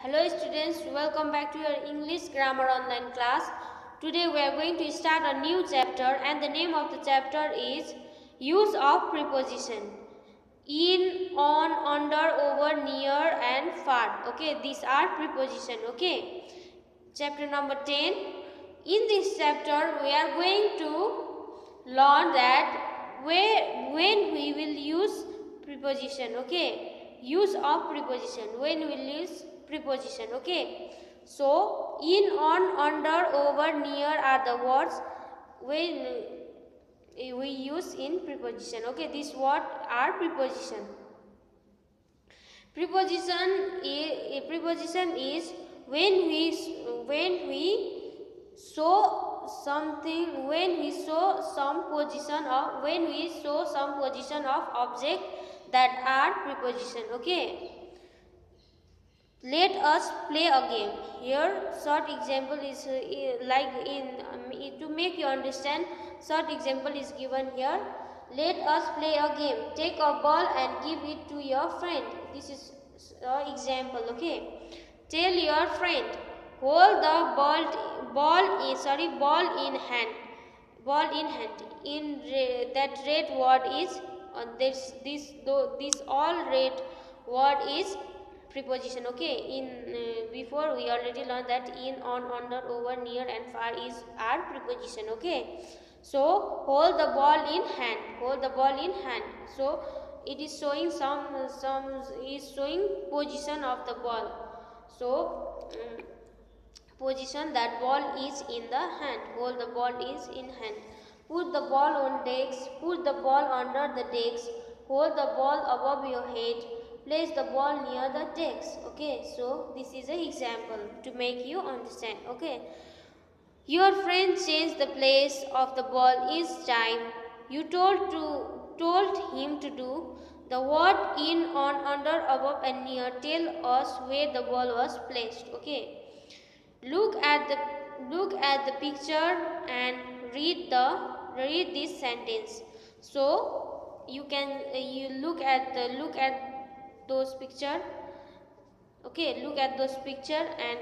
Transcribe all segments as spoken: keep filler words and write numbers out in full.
Hello students, welcome back to your English grammar online class. Today we are going to start a new chapter and the name of the chapter is use of preposition. In, on, under, over, near and far. Okay, these are preposition. Okay, chapter number ten. In this chapter we are going to learn that where when we will use preposition. Okay, use of preposition, when we will use preposition. Okay, so in, on, under, over, near are the words when we use in preposition. Okay, these words are preposition. Preposition is, preposition is when we when we show something, when we show some position of when we show some position of object that are preposition. Okay, let us play a game. Here short example is uh, like in um, to make you understand, short example is given here. Let us play a game. Take a ball and give it to your friend. This is uh, example. Okay, tell your friend, hold the ball ball in sorry ball in hand, ball in hand. In re, that red word is uh, this this though this all red word is preposition. Okay, in uh, before we already learned that in, on, under, over, near and far is our preposition. Okay, so hold the ball in hand, hold the ball in hand. So it is showing some some is showing position of the ball. So um, position that ball is in the hand, hold the ball is in hand. Put the ball on desk, put the ball under the desk, hold the ball above your head, place the ball near the desk. Okay, so this is an example to make you understand. Okay, your friend changed the place of the ball each time you told to told him to do. The word in, on, under, above and near tell us where the ball was placed. Okay, look at the look at the picture and read the read this sentence. So you can uh, you look at the look at those picture. Okay, look at those picture and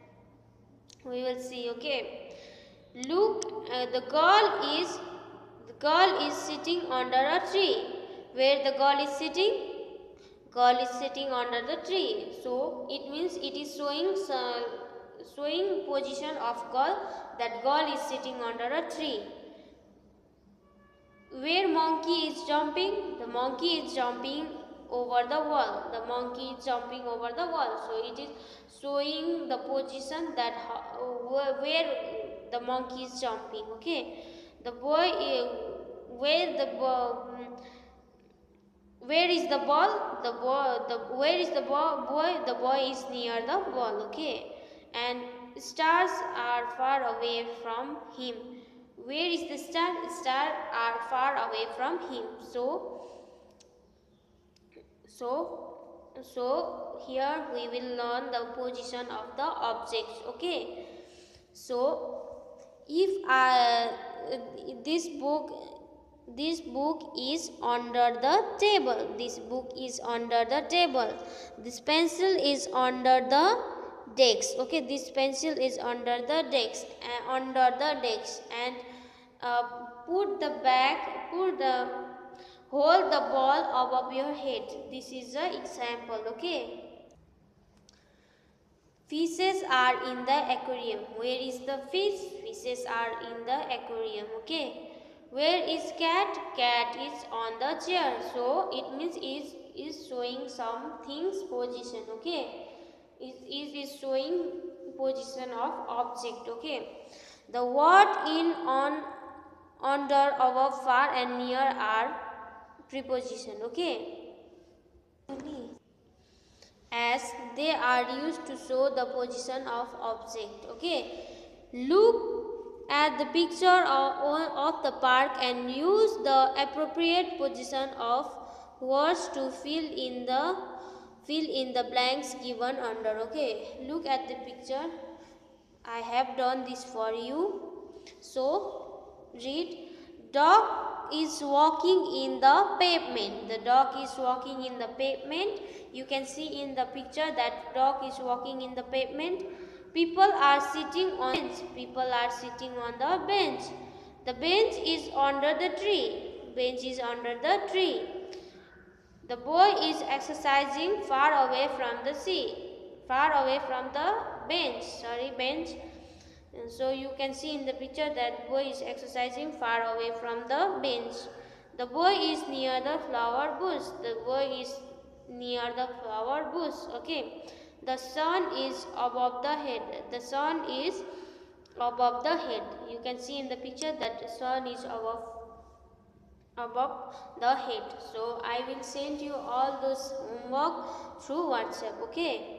we will see. Okay, look, uh, the girl is the girl is sitting under a tree. Where the girl is sitting? Girl is sitting under the tree. So it means it is showing uh, showing position of girl, that girl is sitting under a tree. Where monkey is jumping? The monkey is jumping over the wall. The monkey is jumping over the wall. So it is showing the position that where the monkey is jumping. Okay, the boy where the where is the ball? The boy the where is the boy? Boy the boy is near the ball. Okay, and stars are far away from him. Where is the star? Stars are far away from him. So, so, so here we will learn the position of the objects. Okay. So, if I this book this book is under the table. This book is under the table. This pencil is under the desk. Okay, this pencil is under the desk uh, under the desk and uh, put the bag put the hold the ball above your head. This is the example. Okay, fishes are in the aquarium. Where is the fish? Fishes are in the aquarium. Okay, where is cat? Cat is on the chair. So it means is is showing some things position. Okay, it is showing position of object. Okay, the word in, on, under, above, far and near are preposition. Okay, as they are used to show the position of object. Okay, look at the picture of, of the park and use the appropriate position of words to fill in the fill in the blanks given under. Okay, look at the picture. I have done this for you. So read, Dog is walking in the pavement. The dog is walking in the pavement. You can see in the picture that dog is walking in the pavement. People are sitting on the bench. People are sitting on the bench. The bench is under the tree. Bench is under the tree. The boy is exercising far away from the sea. Far away from the bench. Sorry, bench. And so you can see in the picture that boy is exercising far away from the bench. The boy is near the flower bush. The boy is near the flower bush. Okay. The sun is above the head. The sun is above the head. You can see in the picture that the sun is above above the head. So I will send you all those homework through WhatsApp. Okay.